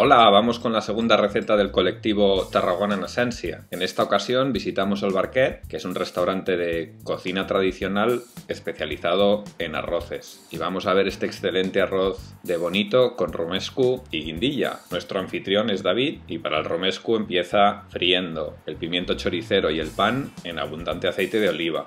Hola, vamos con la segunda receta del colectivo Tarragona en Esencia. En esta ocasión visitamos el Barquet, que es un restaurante de cocina tradicional especializado en arroces. Y vamos a ver este excelente arroz de bonito con romesco y guindilla. Nuestro anfitrión es David y para el romesco empieza friendo el pimiento choricero y el pan en abundante aceite de oliva.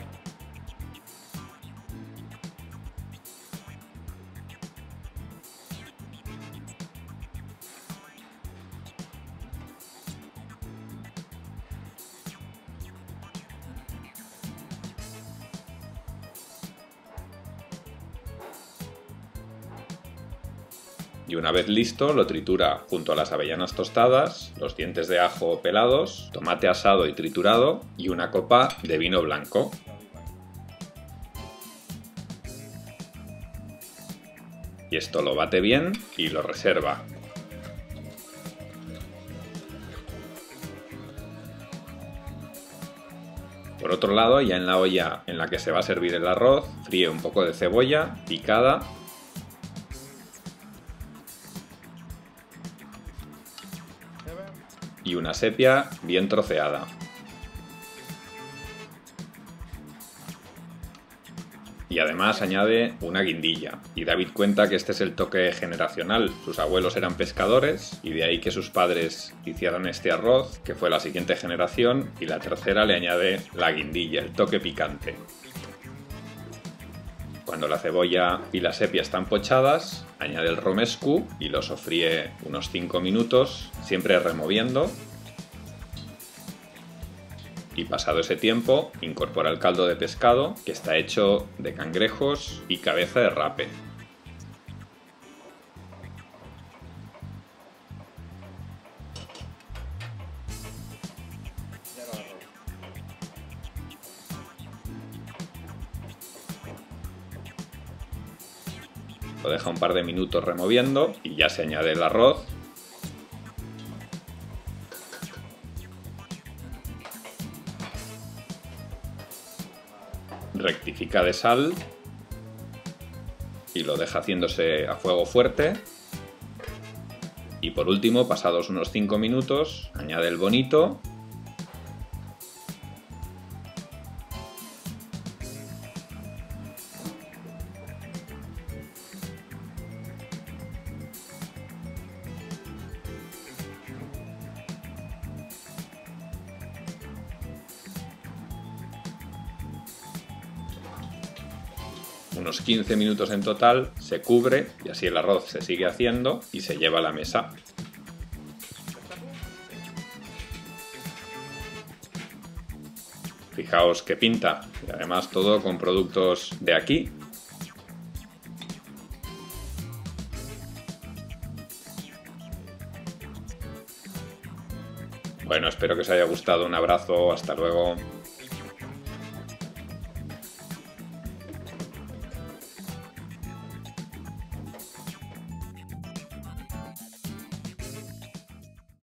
Y una vez listo, lo tritura junto a las avellanas tostadas, los dientes de ajo pelados, tomate asado y triturado y una copa de vino blanco. Y esto lo bate bien y lo reserva. Por otro lado, ya en la olla en la que se va a servir el arroz, fríe un poco de cebolla picada y una sepia bien troceada. Y además añade una guindilla. Y David cuenta que este es el toque generacional. Sus abuelos eran pescadores y de ahí que sus padres hicieran este arroz, que fue la siguiente generación, y la tercera le añade la guindilla, el toque picante. Cuando la cebolla y la sepia están pochadas, añade el romesco y lo sofríe unos 5 minutos, siempre removiendo. Y pasado ese tiempo, incorpora el caldo de pescado, que está hecho de cangrejos y cabeza de rape. Lo deja un par de minutos removiendo y ya se añade el arroz. Rectifica de sal y lo deja haciéndose a fuego fuerte. Y por último, pasados unos 5 minutos, añade el bonito. Unos 15 minutos en total, se cubre y así el arroz se sigue haciendo y se lleva a la mesa. Fijaos qué pinta, y además todo con productos de aquí. Bueno, espero que os haya gustado, un abrazo, hasta luego.